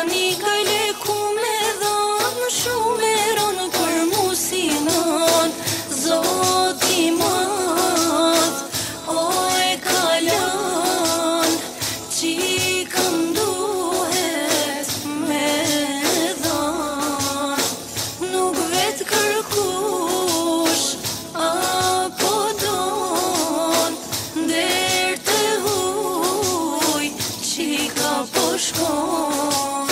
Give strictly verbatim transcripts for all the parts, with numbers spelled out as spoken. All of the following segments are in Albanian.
një kajle ku me dhanë, shumë e ronë për musinon. Zoti madh, o e kalon, qikën duhet me dhanë. Nuk vetë kërkush apo don, der të huj qika po shkon.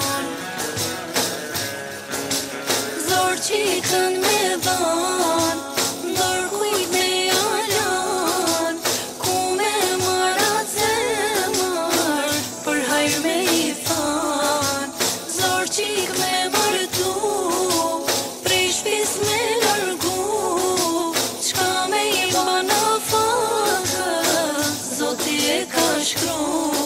Zor qikën me dhanë, ndor kujt me jalan, ku me marat zemër, për hajr me i than. Zor qik me mërtu, prej shpis me largu, qka me i bana fakë, Zoti e ka shkru.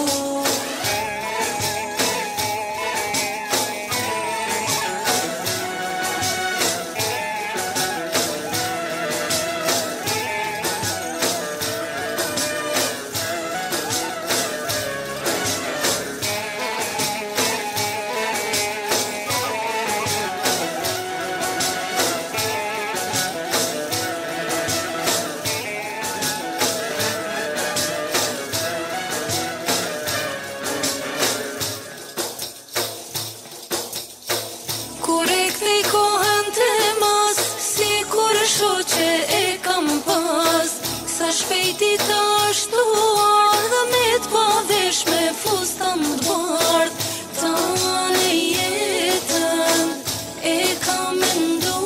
Kur e kthej kohën të mas, si kur shoqe e kam pas, sa shpejti ashtu ardha me t'pavesh me fustan t'bardh. Tane jetën e kam mendu,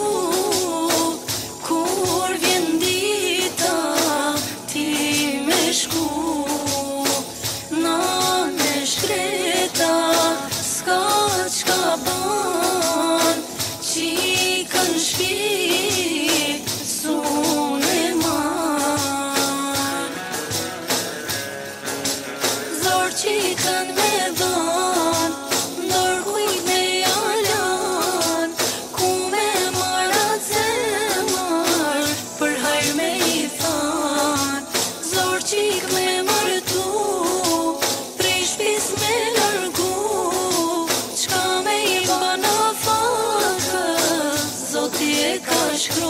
kur vjen dita ti me shku. Na me shkreta s'ka qka ban, qikën shpi sune man. Zor qikën me dhan, ndor kujt me jalan, ku me marat zemër, për hajr me i than. Zor qik me mërtu, prej shpis me largu, qka me i bana fakë, Zoti e ka shkru.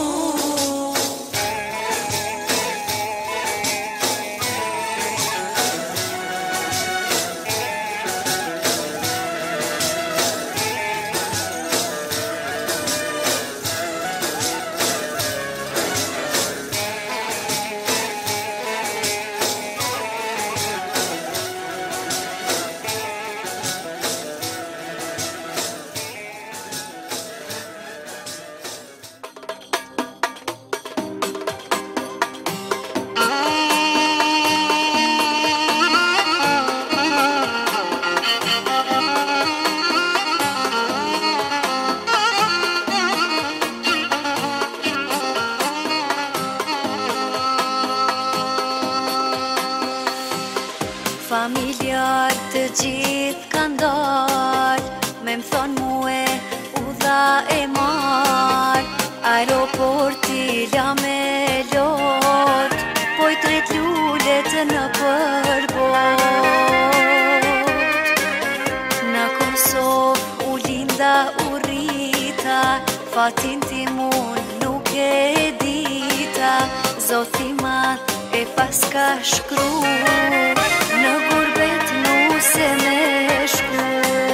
Familjar të gjithë kanë dalë, me më thonë muë udha e marë. Aeroporti la me lot, poj tret lullet në përbot. Në Kosovë u linda u rrita, fatin ti mun nuk e dita. Zoti madh e paska shkru, në gurbet nuse me shku.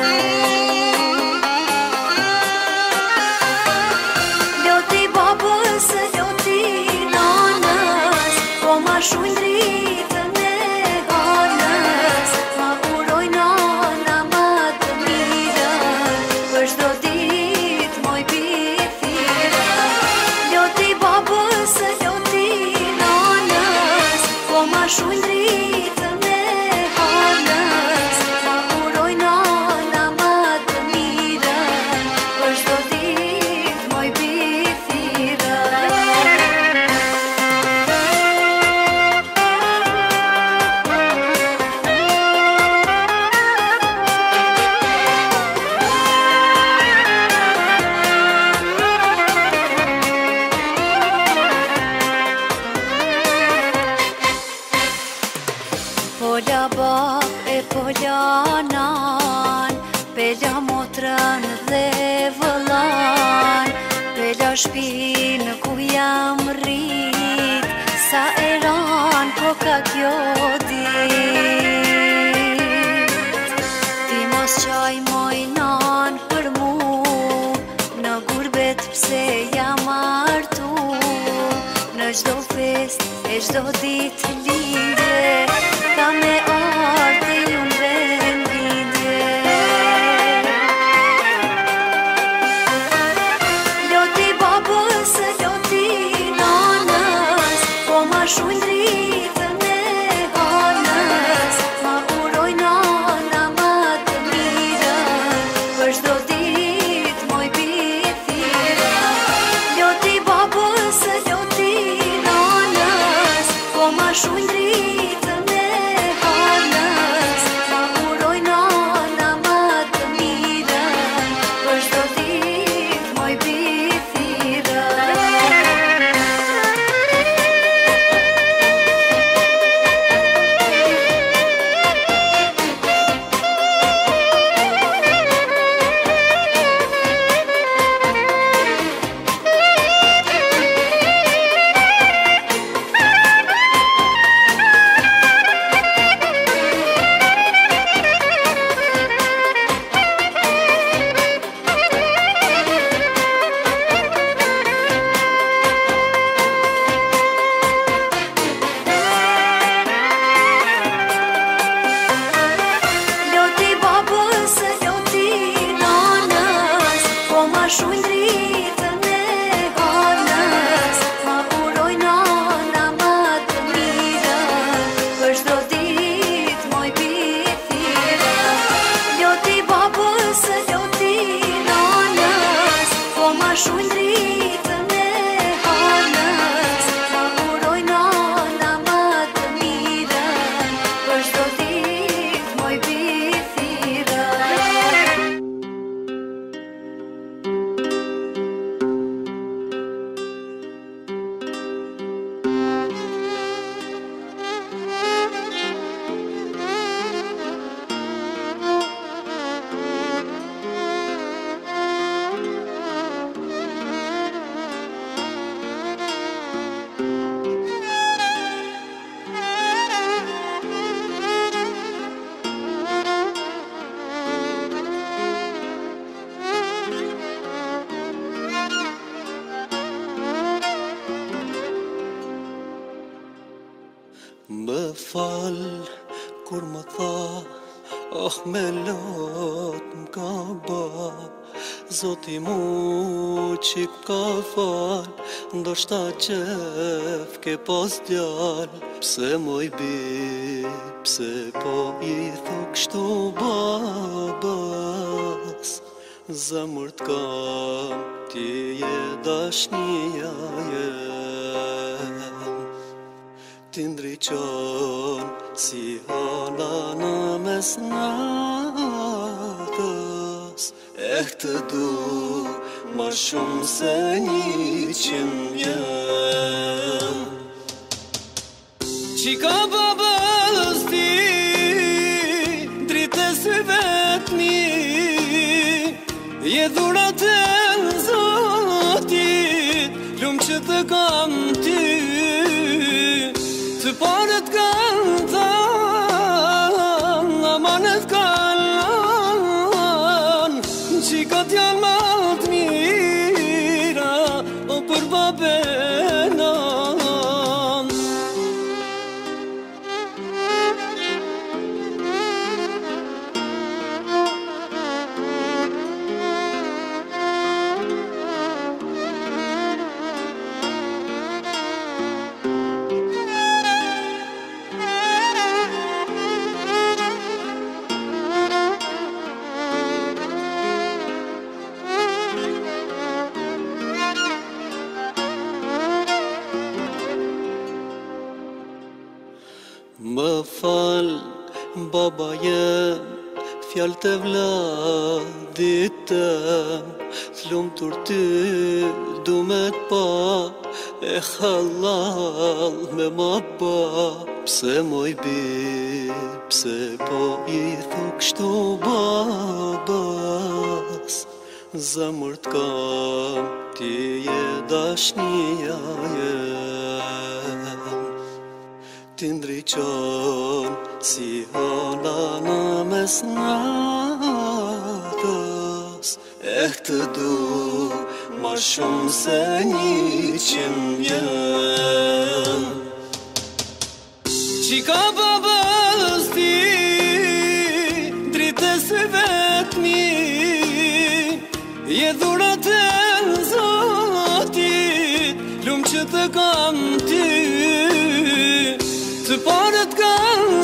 Loti babës, loti nanës, po ma shuj dritën e hanës. Ma uroj nana ma të mirën, për shdo dit moj bithirën. Loti babës, loti nanës, po ma shuj dritën e hanës. Ma uroj nana ma të mirën, për shdo dit moj bithirën. Pola bab e pola nan, pe la motrën dhe vëllan, Bela shpinë ku jam rrit, Sa e ran po ka kjo dit. Ti mos qaj moj nan për mu, Në gurbet pse jam artu, Në gjdo fest e gjdo dit linde, Ka me arti unë vendinde. Loti babës, loti nanës, Po ma shumë dritën e hanës, Ma uroj nana ma të mirën, Për gjdo dit moj bithira. Loti babës, loti nanës, Po ma shumë dritën e hanës, Ma uroj nana ma të mirën, Për gjdo dit moj bithira. Loti babës, loti nanës, Po ma shumë dritën e hanës, Ma uroj nana ma të mirën, Për gjdo dit moj bithira. Loti babës, loti nanës, Po ma shumë dritën e hanës, Ma uroj nana ma të mirën, Për gjdo dit moj bithira. Më fal kur më tha, oh me lot m'ka ba, Zoti mu që ka fal, ndoshta qef ke pas djal. Pse moj bi, pse po i thuk shtu babas, Zemër t'kam, ti je dashnia jem. Ti ndriqon si hala në mes natës, E këtë du ma shumë se një qim vjen. Qika babës ti, dritë e sy vetni, Je dhurat e në Zotit, lumë që të kam ty. Të parët kanë thanë, amanet kanë, Qikat janë ma të mira, o për babenan. Më fal, baba jem, fjall të vladit tëm, Thlumë tur ty, du me t'pa, E halal me ma ba. pse moj bi, pse po i thuk shtu babas, zemër t'kam, ti je dashnia jem. Ti ndriqon si hana në mes natës, e të du ma shumë se një qenë vjen. Qika babës ti, dritë se vetëmi, je dhurat e në Zotit, lumë që të kam ty, të parët kanë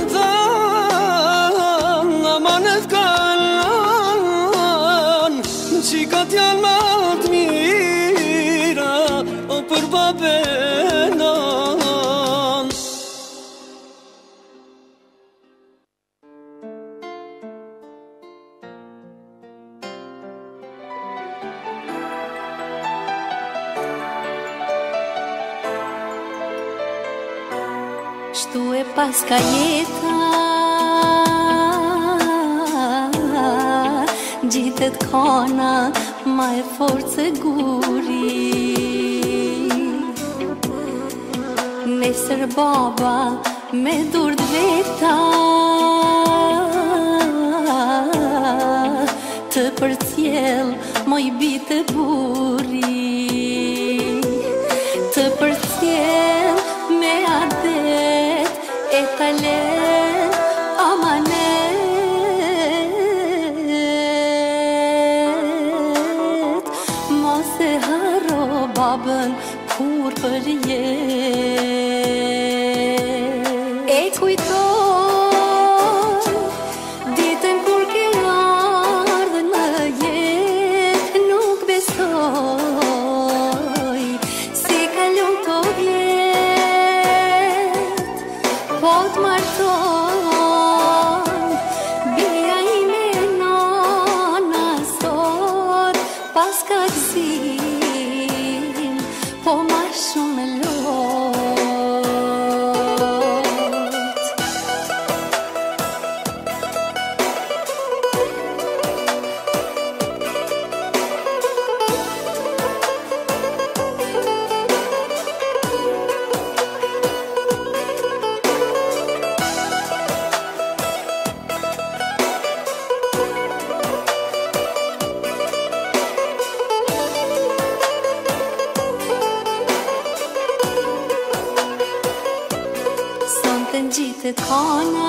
tanë, amanët kanë, qikat janë ma të mira, o për babenan. Shtu e pas ka jeta, gjitet kona ma e fortë se guri. Nesër baba me durd veta, të përcjell moj bitë buri. Të përcjell me adet e talent amanet, mos e haro babën kur për jet. E kujtoj ditën kur ke ardhë në jet, nuk besoj si kalon të vjet, po t'marton bia ime nana sot, pas ka gzim, po ma shumë lot. Sonte ngjitet kona,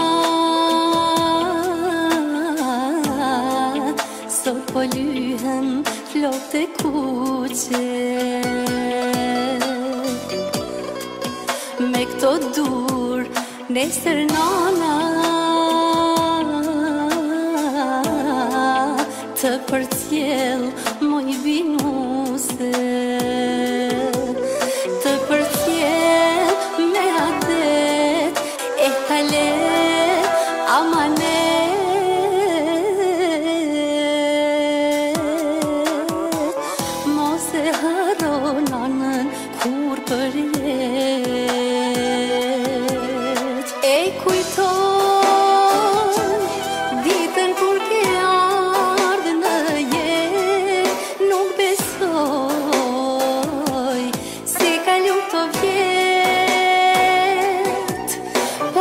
sot po lyhen flokët e kuqe. Me këto dur, nesër nana të përcjell moj binuse, të përcjell me adet e talent amanet, mos e haro nanën kur për jet. E kujtoj ditën kur ke ardhë në jet, nuk besoj si kalon të vjet, po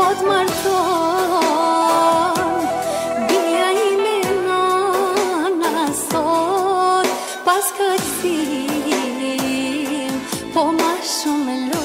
t'marton bia ime nana sot, pas ka gzim, po ma shumë lot.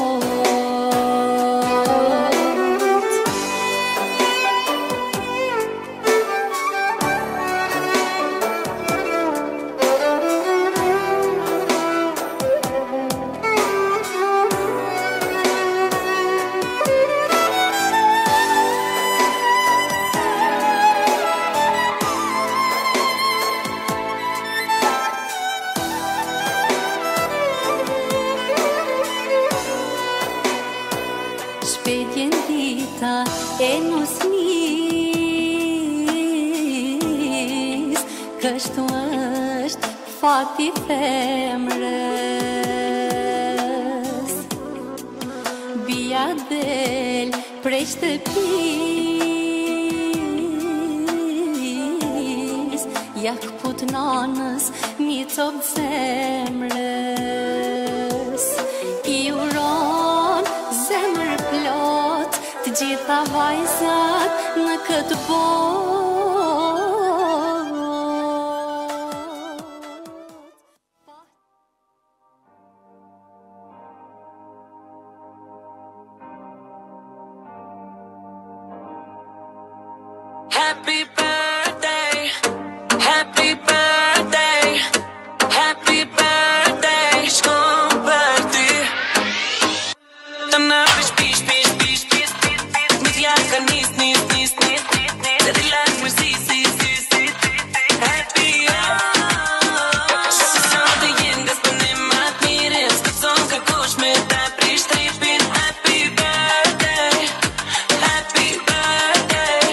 Shpejt jen dita e nusnis, kështu është fati femrës. Bia del shtëpis Jak put nanës një cop zemrës I uron zemër plot Të gjitha vajzat në këtë botë Happy birthday, happy birthday, happy birthday, shkon për ty. Të na pish pish pish pish pish pish pish Mi t'ja ka nis nis nis nis Dhe t'i lak më si si si si Happy oh Se son të jenë dhe s'pënim atë mirin S'ka son ka kush me ta prish tripin Happy birthday, happy birthday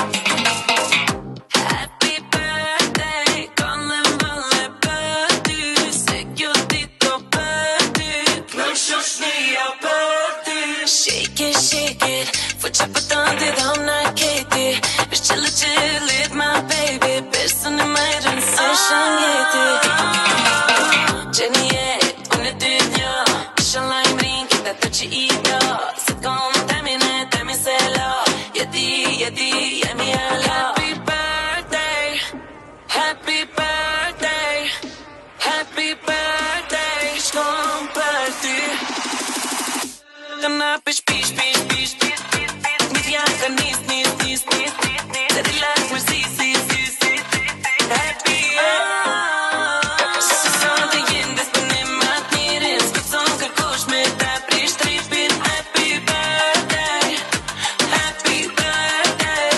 Happy birthday, kollem vëlle për ty Se kjo dito për ty Në shoshnia për ty Shake it, shake it Fuqa për tëndi dhe unë keti Bish qëllë qëllit, my baby Besën e majrën se shën jeti Gjeni jet, unë e dy djo Inshallah im rin, kita të që i do Se t'kom temi ne, temi se lo Jeti, jeti, jemi alo Happy birthday, happy birthday Happy birthday, shkon për ty Të na pish pish pish pish pish pish pish Mi t'ja ka nis nis nis nis Dhe t'i lak më si si si si Happy oh Se son të jenë dhe s'pënim atë mirin S'ka son kërkush me ta prish tripin Happy birthday, happy birthday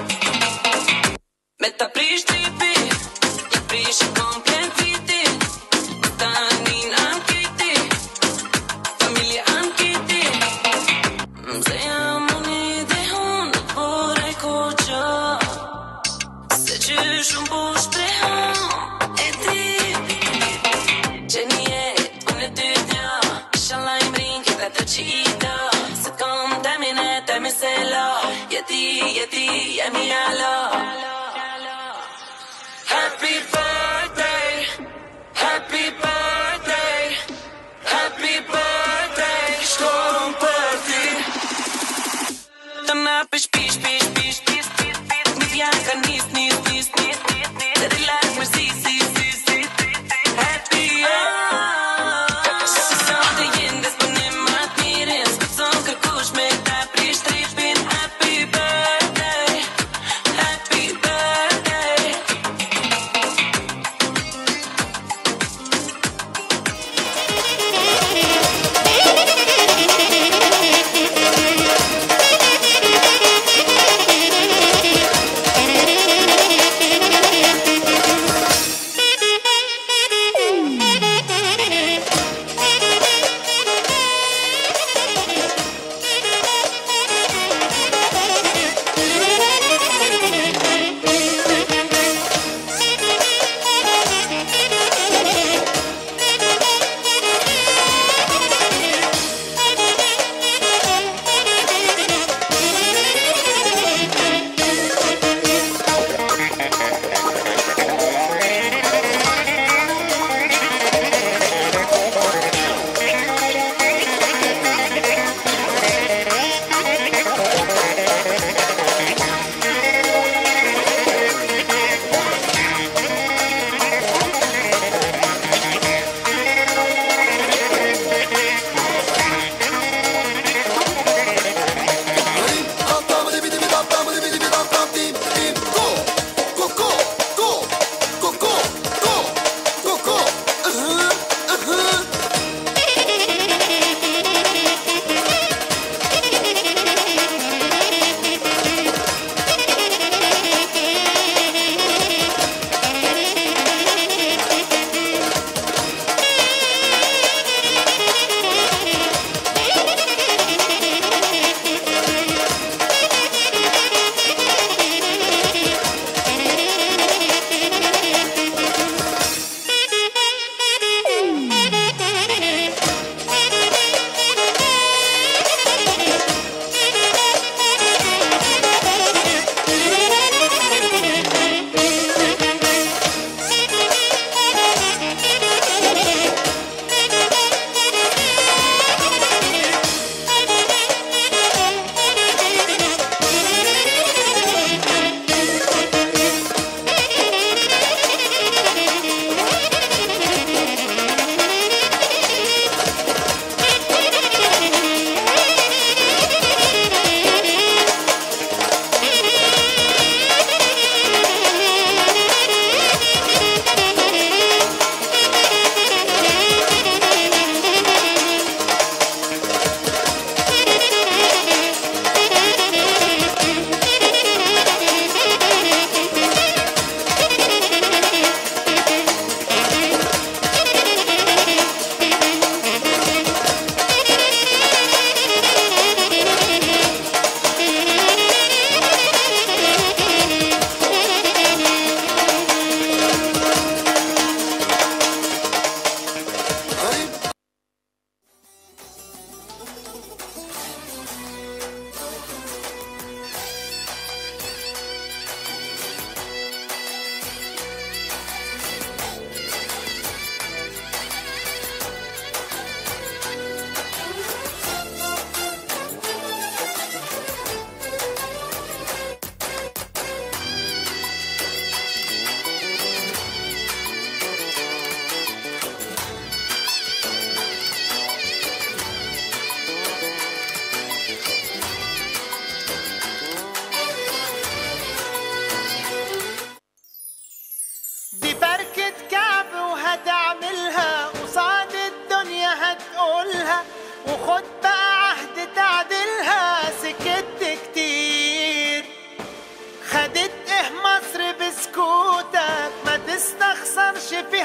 Me ta prish tripin Ja prish e komplet vitin Tanin am kiti Familje am kiti Se jam unë dhe unë Por e kuqo Se që shumë po shprehon E ti Gjeni jet, unë e dy djo Inshallah im rin, kita të që i do Se t'kom temi ne, temi se lo Jeti, jeti, jemi alo Happy birthday, happy birthday Happy birthday, shkon për ty Të na pish pish pish pish pish pish pish Mi t'ja ka nis nis nis nis Dhe t'i lak më si si si si Happy oh Se son të jenë dhe s'pënim atë mirin S'ka son kërkush me ta prish tripin Happy birthday, happy birthday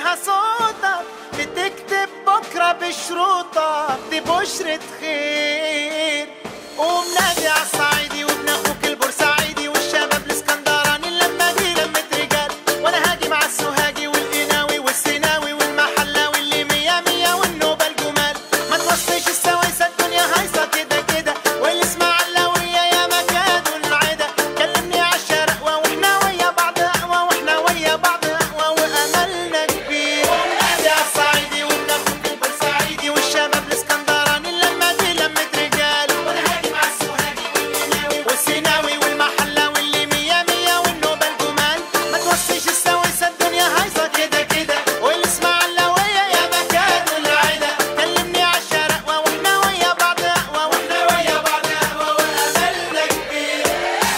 فيها صوتك، بتكتب بكرة بشروطك، دي بشرة خير. قوم نادي عالصعيدي وابن اخوك البورسعيدي والشباب الاسكندراني، اللمة دي لمة رجال، وانا هاجي مع السوهاجي والقناوي والسيناوي والمحلاوي اللي مية مية والنوبة الجمال. ما توصيش السويسة الدنيا هايصة كده كده، والاسماعيلاوية يا مكان العدا. كلمني عالشرق واحنا ويا بعض اقوى، واحنا ويا بعض اقوى واملنا كبير. قوم نادي عالصعيدي وابن اخوك البورسعيدي والشباب الاسكندراني، اللمة دي لمة رجال، وانا هاجي مع السوهاجي والقناوي والسيناوي والمحلاوي اللي مية مية والنوبة الجمال. ما توصيش السويسة الدنيا هايصة كده كده، والاسماعيلاوية يا مكان العدا. كلمني عالشرق واحنا ويا بعض اقوى، واحنا ويا بعض اقوى واملنا كبير.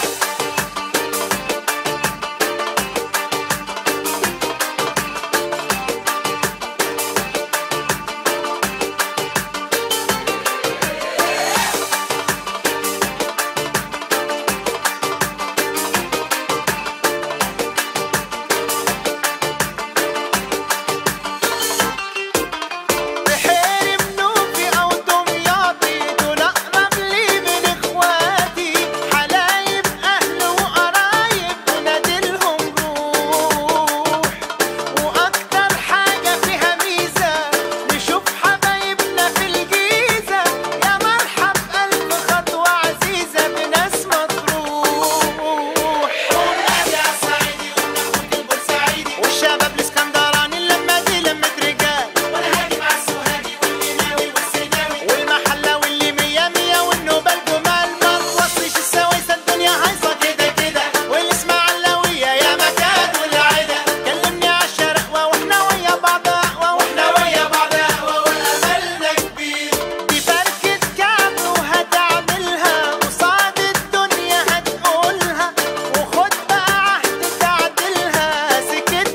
بحيري منوفي أو دمياطي دول أقرب لي من إخواتي، حلايب أهل وقرايب ونادلهم روح. وأكتر حاجة فيها ميزة نشوف حبايبنا في الجيزة، يا مرحب ألف خطوة عزيزة بناس مطروح. قوم نادي عالصعيدي وابن أخوك البورسعيدي والشباب الاسكندراني، اللمة دي لمة رجال، وانا هاجي مع السوهاجي والقناوي والسيناوي والمحلاوي اللي مية مية والنوبة الجمال. ما توصيش السويسة الدنيا هايصة كده كده، والاسماعيلاوية يا مكان والعدا. كلمني عالشرق واحنا ويا بعض اقوى، واحنا ويا بعض اقوى واملنا كبير. دي بركة كعب وهتعملها قصاد الدنيا هتقولها، وخد بقى عهد تعدلها. سكت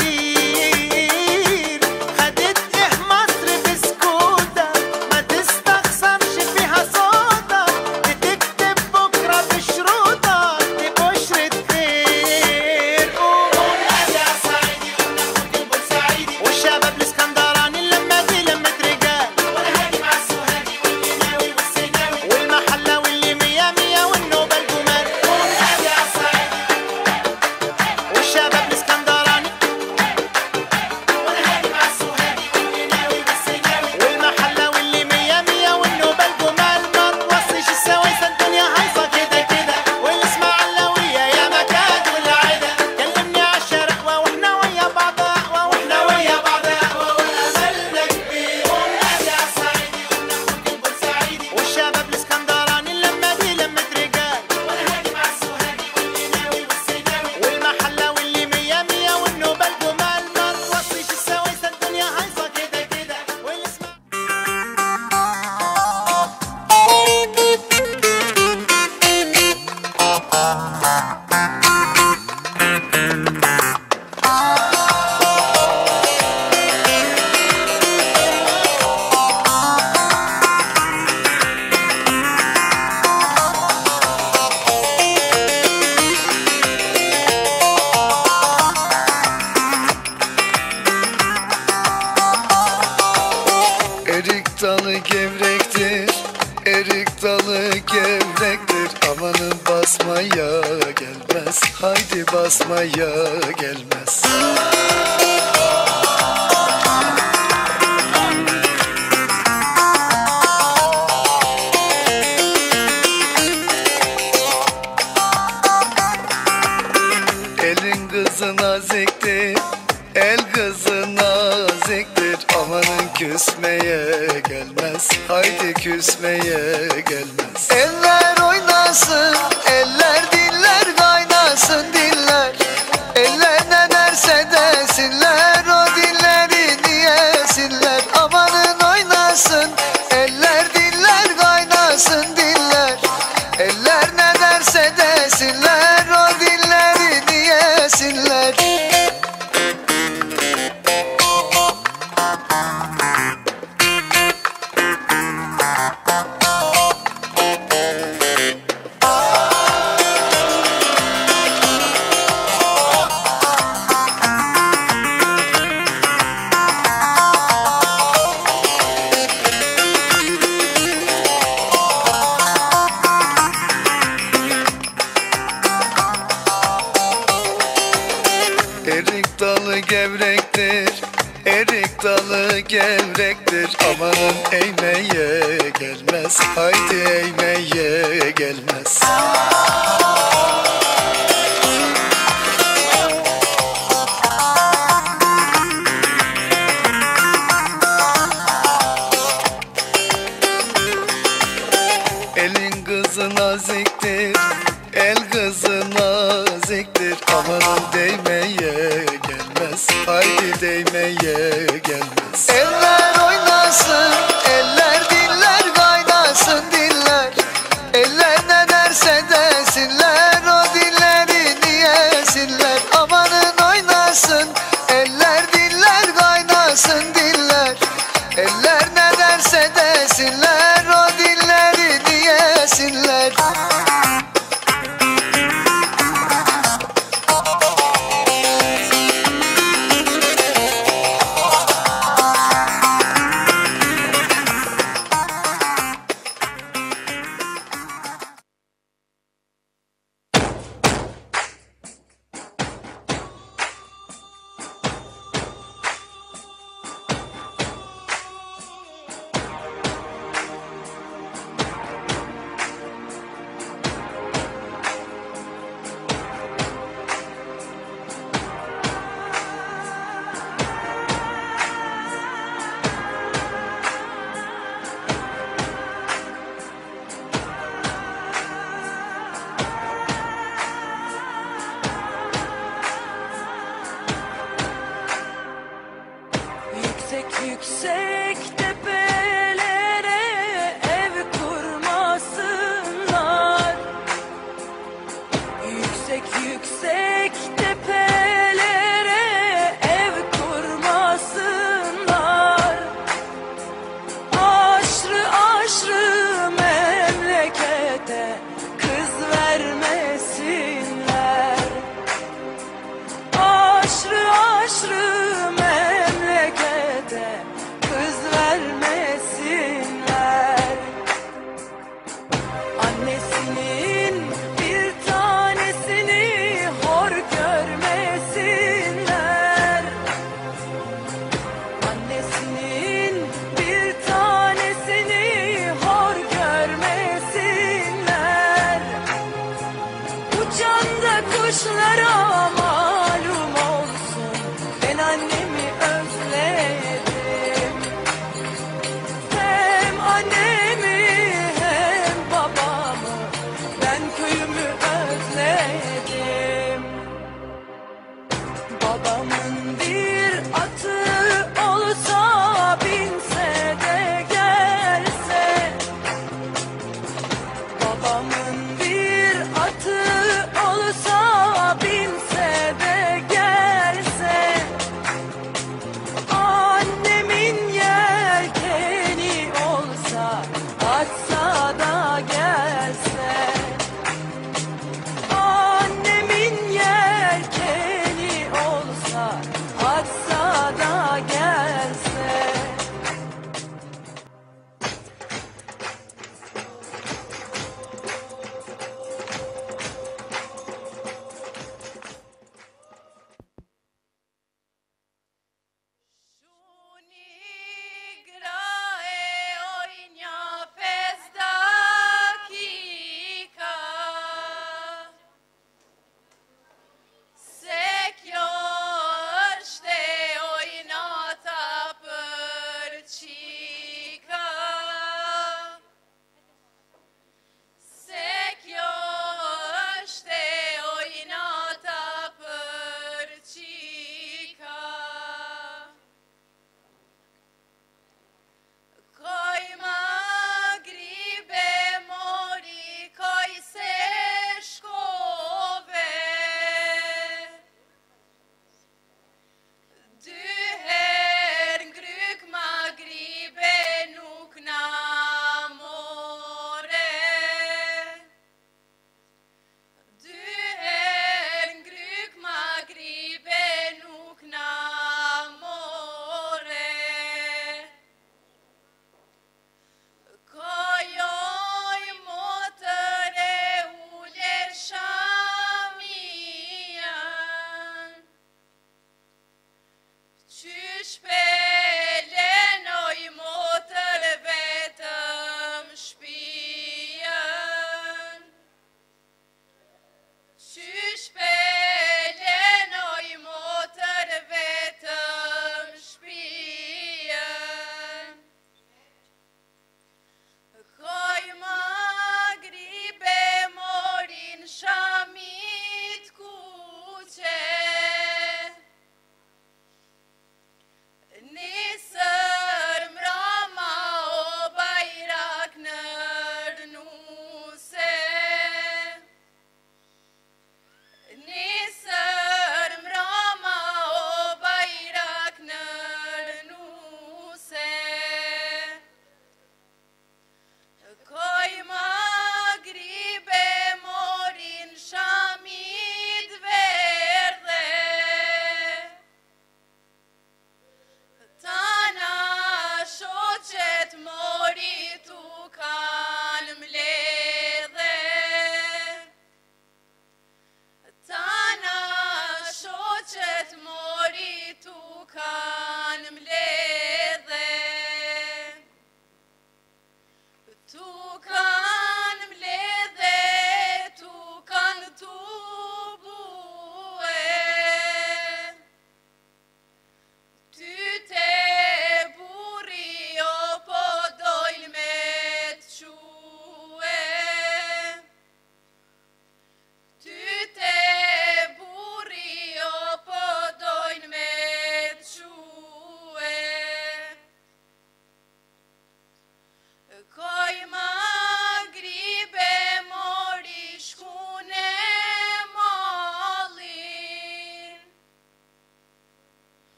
كتير خدت ايه مصر بسكوتة، ما تستخسرش فيها صوتك، بتكتب بكرة بشروطك، دي بشرة خير. قوم نادي عالصعيدي وابن اخوك البورسعيدي والشباب الاسكندراني، اللمة دي لمة رجال، وانا هاجي مع السوهاجي والقناوي والسيناوي والمحلاوي اللي مية مية والنوبة الجمال. قوم نادي عالصعيدي والشباب الاسكندراني، وانا هاجي مع السوهاجي والقناوي والسيناوي والمحلاوي اللي مية مية والنوبة الجمال. ما توصيش السويسة الدنيا هايصة كده كده، والاسماعيلاوية يا مكان والعدا. كلمني عالشرق واحنا ويا بعض اقوى، واحنا ويا بعض اقوى واملنا كبير. قوم نادي عالصعيدي وابن اخوك البورسعيدي والشباب الاسكندراني، اللمة دي لمة رجال، وانا هاجي مع السوهاجي والقناوي والسيناوي والمحلاوي اللي مية مية والنوبة الجمال. ما توصيش السويسة الدنيا هايصة كده كده، والاسماعيلاوية Erik dalı gevrektir, erik dalı gevrektir. Amanın basmaya gelmez, haydi basmaya gelmez. Elin kızı naziktir, el kızı naziktir. Amanın küsmeye gelmez, haydi küsmeye gelmez. Eller oynasın, eller diller kaynasın diller. Eller ne derse desinler, o dilleri diyesinler. Amanın oynasın, eller diller kaynasın diller. Eller ne derse desinler, o dilleri diyesinler. Ah Erik dalı gevrektir, erik dalı gevrektir. Amanın eğmeye gelmez, haydi eğmeye gelmez. Elin kızı naziktir, el kızı naziktir. Amanın değmeye gelmez, haydi değmeye gelmez. Eller oynasın, eller diller kaynasın diller. Eller ne derse desinler, o dilleri yesinler. Amanın oynasın, eller diller kaynasın diller. Eller ne derse desinler, o dilleri yesinler.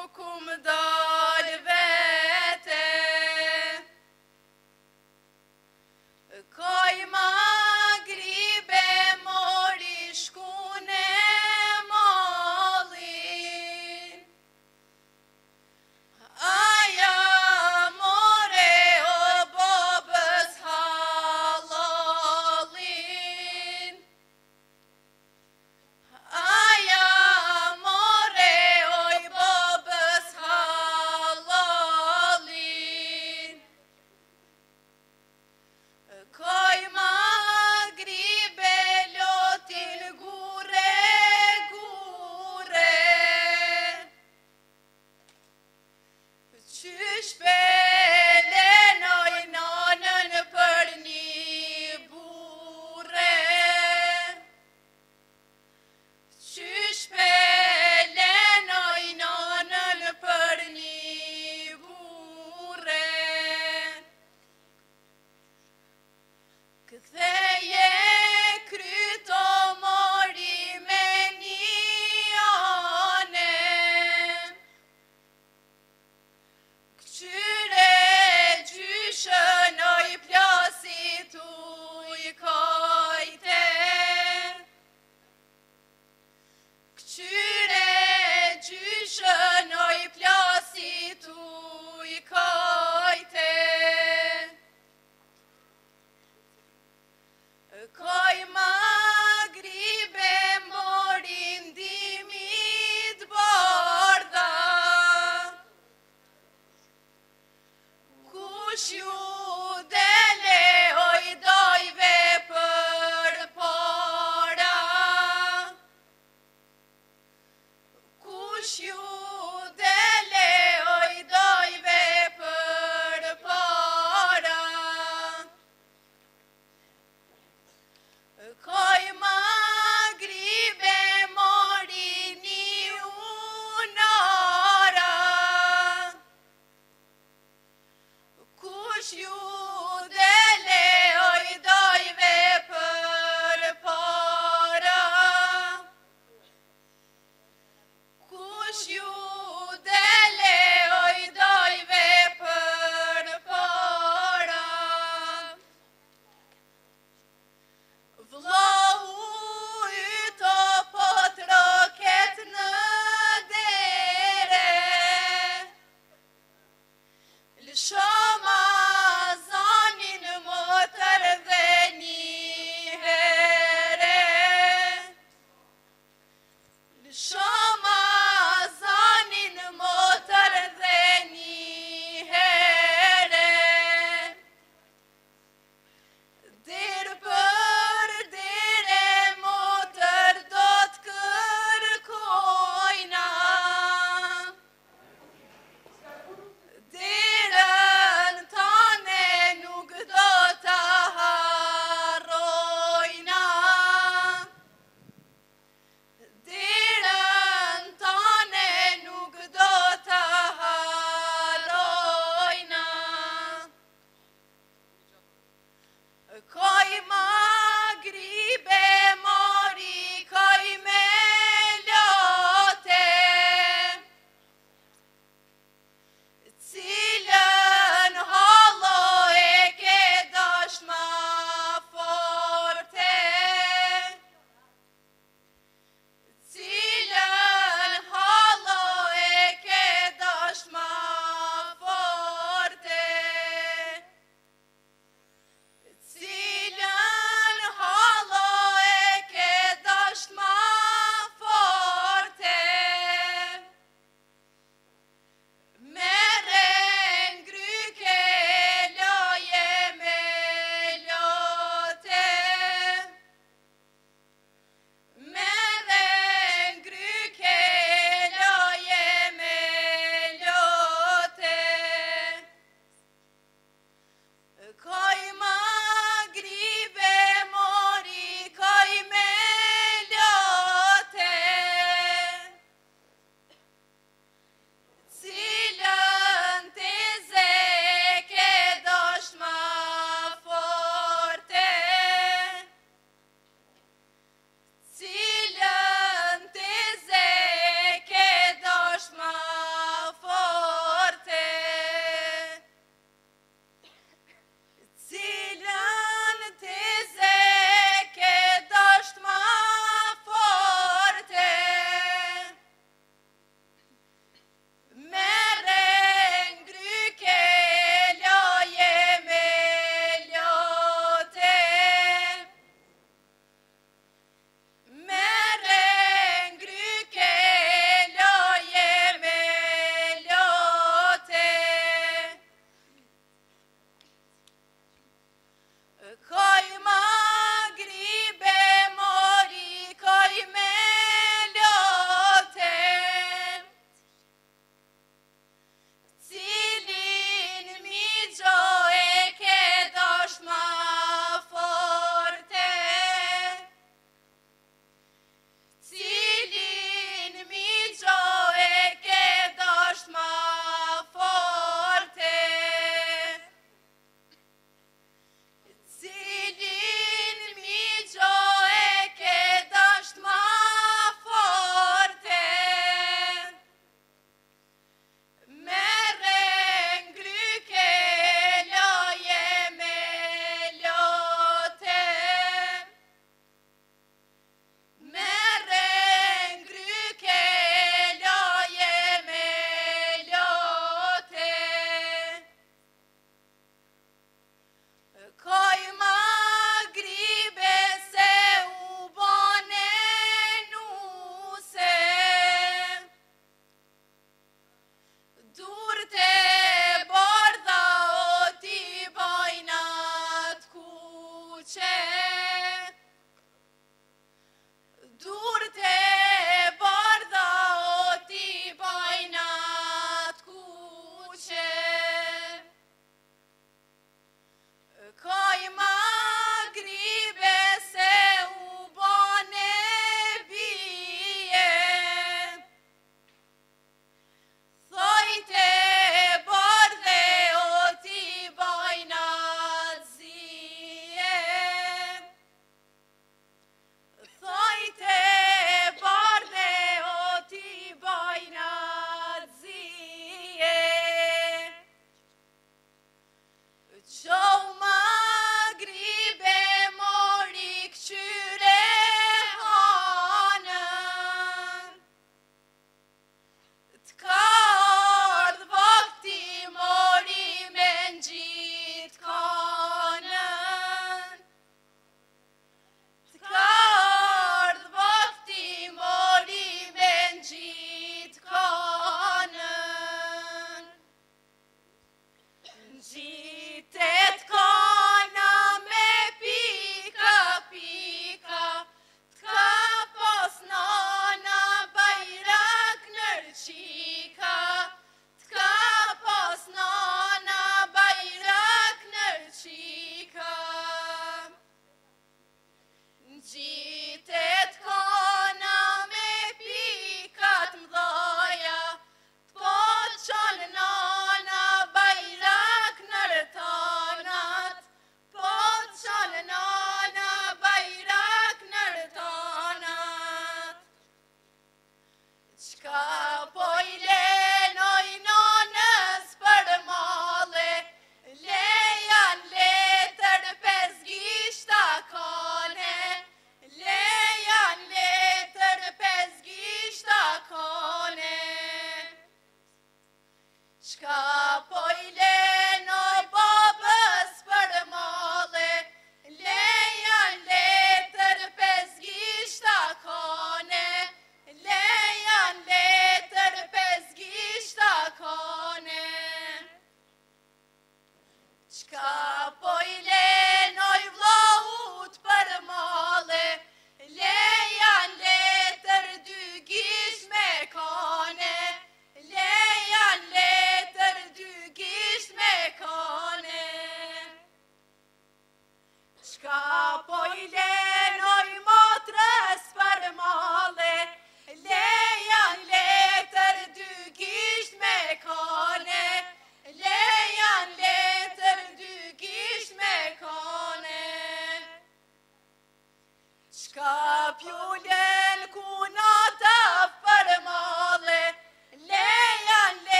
kum dal vete Koj magribe mori shkune mollin Aja more o babës halalin Aja more oj babës halalin Koj magribe lotin gure gure Qysh pelenoj nanën për një burre Qysh pelenoj nanën për një burre Këtheje kryto mori me një ane Këqyre gjyshën oj plasit uj kajte Këqyre gjyshën oj plasit uj kajte Koj magribe morin dimit bardha Kush ju dele oj dojve për para Kush ju dele oj dojve për para Koj magribe mori një unara Kush ju dele oj dojve për para Kush ju dele oj dojve për para Vllau yto po troket në dere Lëshoma zanin motër dhe një here Lëshoma zanin motër dhe një here Dirë për dire motër do t'kërkojna Dirën tane nuk do t'a harrojna Dirën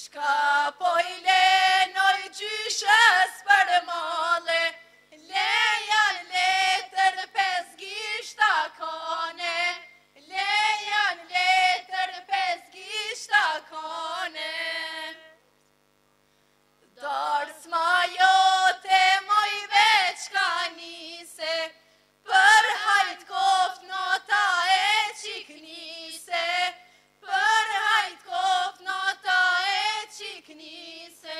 Shka po i lenoj gjyshës për male, lejan letër pes gishta kone, lejan letër pes gishta kone. Dars ma jote moj veç ka nise, për hajt koft nota e qiknise, për hajt koft nota e qiknise.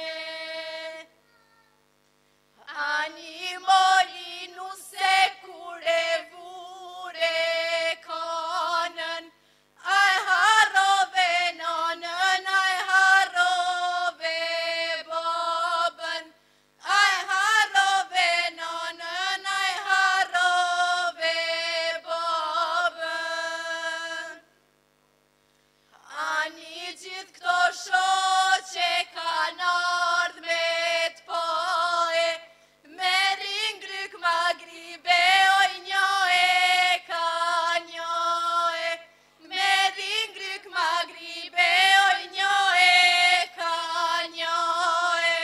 Ani moli nuse kure vure kanën, aj harove nanën, aj harove babën, aj harove nanën, aj harove babën. Ani gjithë këto shoqe kanë ardhë me t'pae, me ringryk magribe, oj njoe ka njoe, me ringryk magribe, oj njoe ka njoe.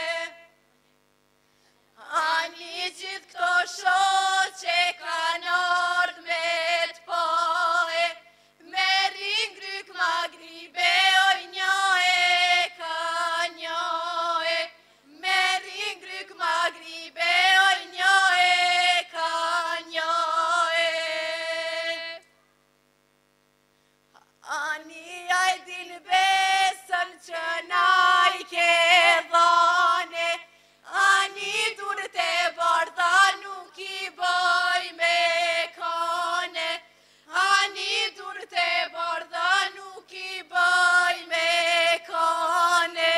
Ani gjithë këto shoqe kanë ardhë me t'pae, me ringryk magribe, oj njoe ka njoe, me ringryk magribe, oj njoe ka njoe. Ani aj din besën që na i ke dhane, ani dur te bardha nuk i boj me kane, ani dur te bardha nuk i boj me kane.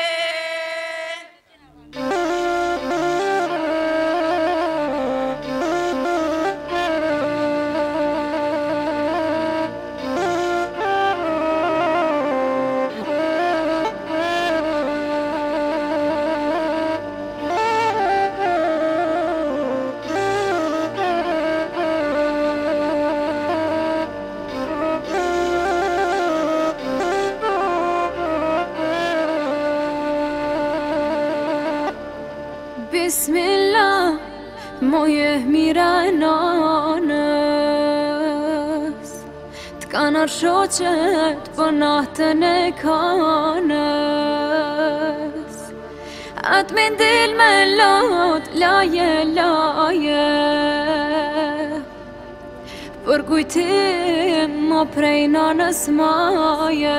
Bismillah, moje mira nanës, t'kanar shoqet për natën e kanës. Atë me ndil me lot, laje, laje, për kujtim më prej nanës maje.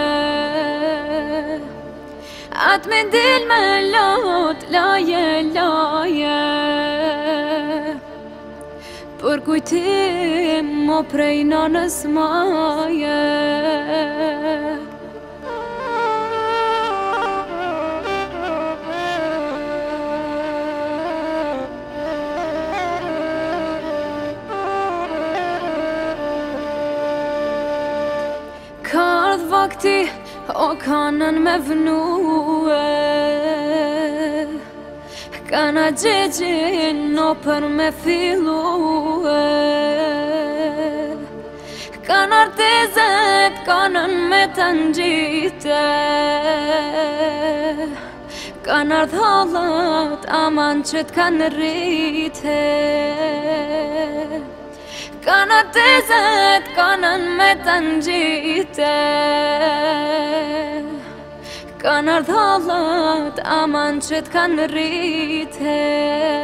Atë me ndil me lot, laje, laje, për kujtim më prej nanës maje. Ka ardhë vakti, o kanën me vnue, kana gjegjin no për me fillue. Kanë artezet, kanën me të ngjite, kanë ardhë hallat, aman që t'kanë rrite. Kanë artezet, kanën me të ngjite, kanë ardhë hallat, aman që t'kanë rrite.